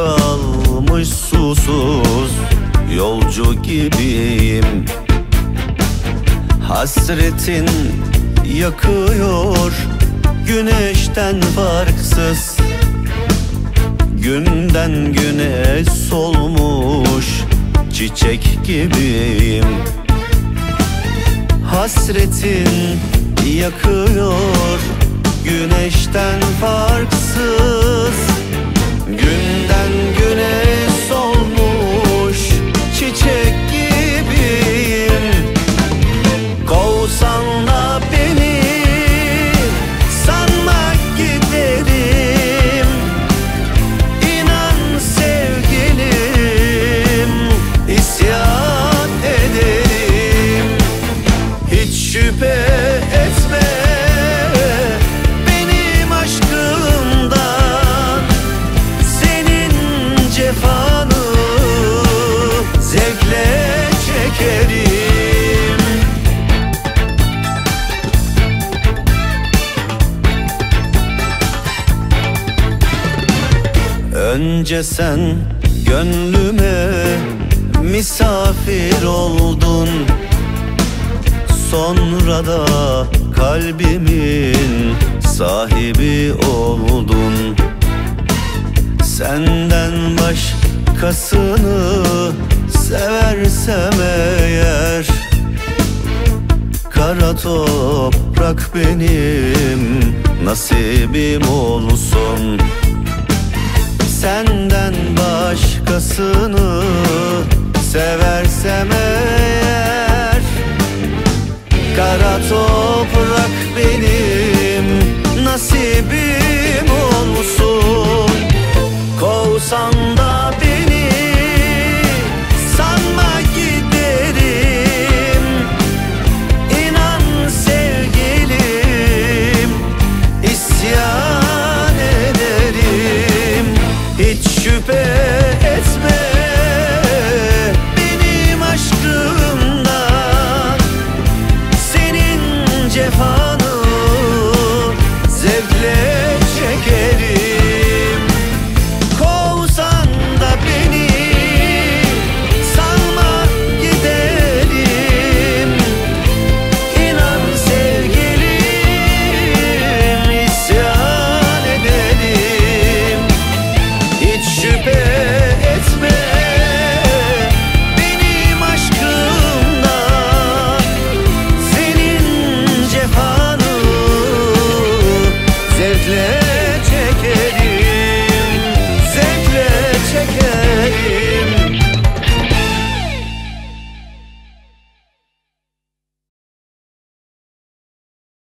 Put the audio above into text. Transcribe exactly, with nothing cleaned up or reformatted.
kalmış susuz yolcu gibiyim. Hasretin yakıyor güneşten farksız. Günden güne solmuş çiçek gibiyim. Hasretin yakıyor güneşten farksız. Günden güne solmuş çiçek gibiyim. Kovsan da beni sanma giderim. İnan sevgilim, isyan ederim. Hiç şüphe etme benim aşkımdan. Senin cefanı zevkle çekerim. Önce sen gönlüme misafir oldun. Sonra da kalbimin sahibi oldun. Senden başkasını seversem eğer, kara toprak benim nasibim olsun. Senden başkasını seversem eğer, kara toprak benim nasibim olsun. Kovsan da beni sanma giderim. İnan sevgilim, isyan ederim. Hiç şüphe etme